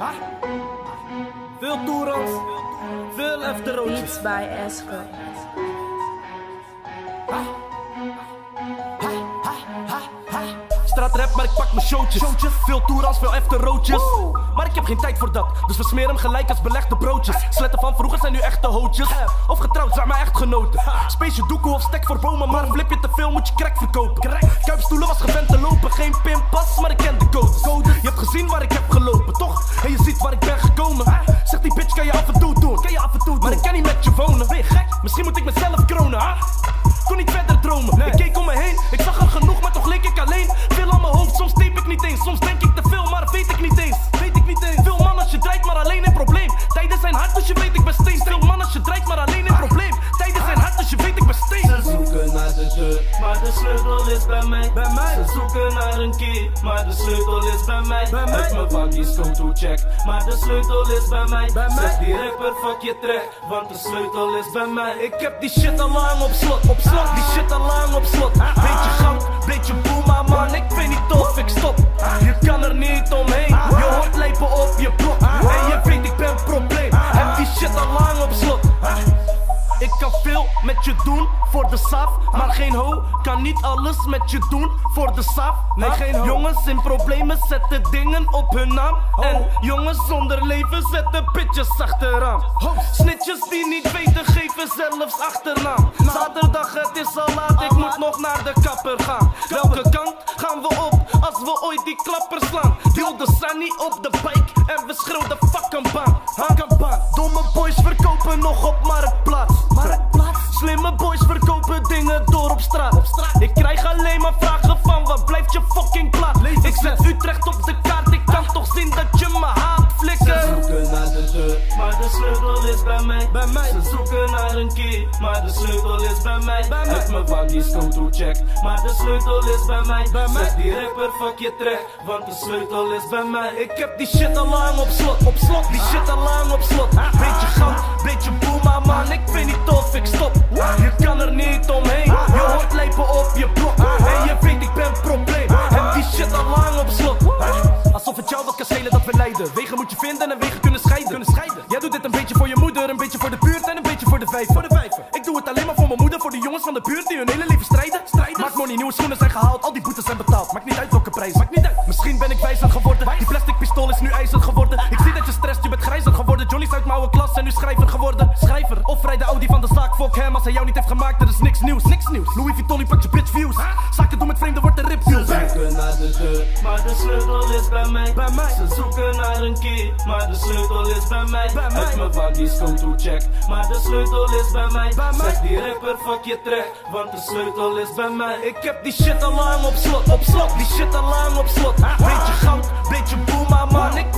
Veel toerans, veel afterroodjes. Beats by Esco. Straatrap, maar ik pak mijn showtjes. Veel toerans, veel afterroodjes. Maar ik heb geen tijd voor dat, dus we smeren hem gelijk als belegde broodjes. Sletten van vroeger zijn nu echte hootjes. Of getrouwd zijn mijn echtgenoten. Space je doekoe of stek voor bomen, maar flip je te veel moet je crack verkopen. Kuipstoelen was gewend te lopen, geen pinpas, maar ik ken de codes. Je hebt gezien waar ik heb gelopen, toch? En je ziet waar ik ben gekomen. Zeg die bitch kan je af en toe doen, maar ik kan niet met je wonen. Misschien moet ik mezelf kronen, ha? Kon niet verder dromen, ik keek om me heen. Ik zag er genoeg, maar toch leek ik alleen. Veel aan mijn hoofd, soms tape ik niet eens. Soms denk ik te veel, maar weet ik niet eens. Veel man als je draait, maar alleen een probleem. Tijden zijn hard, dus je weet ik ben steen. Veel man als je draait, maar alleen een probleem. Tijden zijn hard, dus je weet ik ben steen. Ze zoeken naar de deur, maar de sleutel is bij mij. Ze zoeken naar een key, maar de sleutel is bij mij. Uit mijn vakjes go to check, maar de sleutel is bij mij. Zeg die rapper fuck je track, want de sleutel is bij mij. Ik heb die shit al lang op slot, die shit al lang op slot. Beetje goud, beetje boema man, ik weet niet of ik stop. Je kan er niet omheen, je hoort lijpen op je blok. En je weet ik ben probleem, heb die shit al lang op slot. Ik kan veel met je doen voor de saf, maar geen ho kan niet alles met je doen voor de saf. Nee, geen ho. Jongens in problemen zetten dingen op hun naam. En jongens zonder leven zetten bitches achteraan. Snitjes die niet weten geven zelfs achternaam. Zaterdag het is al laat, ik moet nog naar de kapper gaan. Welke kant gaan we op als we ooit die klapper slaan? Deelden zijn niet op de bike en we schreeuwden fuck een baan. Domme boys verkopen nog op Marktplaats. Slimme boys verkopen dingen door op straat. Ik krijg alleen maar vragen van waar blijft je fucking plaat. Ik zet Utrecht op de kaart, ik kan toch zien dat je me haat flikken. Ze zoeken naar de deur, maar de sleutel is bij mij. Ze zoeken naar een key, maar de sleutel is bij mij. Uit mijn vakjes go to check, maar de sleutel is bij mij. Zeg die rapper fuck je track, want de sleutel is bij mij. Ik heb die shit al lang op slot, die shit al lang op slot. Beetje goud, beetje boema man, ik weet niet of ik stop. Je kan er niet omheen, je hoort lijpen op je blok. En je weet ik ben probleem, heb die shit al lang op slot. Alsof het jou wat kan schelen dat we lijden. Wegen moet je vinden en wegen kunnen scheiden. Jij doet dit een beetje voor je moeder, een beetje voor de buurt en een beetje voor de vijver. Ik doe het alleen maar voor mijn moeder, voor de jongens van de buurt die hun hele leven strijden. Maakt money, nieuwe schoenen zijn gehaald, al die boetes zijn betaald. Maakt niet uit welke prijs, Misschien ben ik wijzer geworden, die plastic pistool is nu ijzer geworden. Ik zie dat je stresst, je bent grijzer geworden. Johnny's uit mijn oude klas en nu schrijver geworden. Of rij de Audi van de zaak, fuck hem. Als hij jou niet heeft gemaakt, er is niks nieuws. Louis Vuitton, die pakt je bitch views. Zaken doen met vreemden, wordt de rip views. Ze zoeken naar de deur, maar de sleutel is bij mij. Ze zoeken naar een key, maar de sleutel is bij mij. Uit mijn vakjes go to check, maar de sleutel is bij mij. Zeg die rapper fuck je track, want de sleutel is bij mij. Ik heb die shit al lang op slot, die shit al lang op slot. Beetje goud, beetje boema man, ik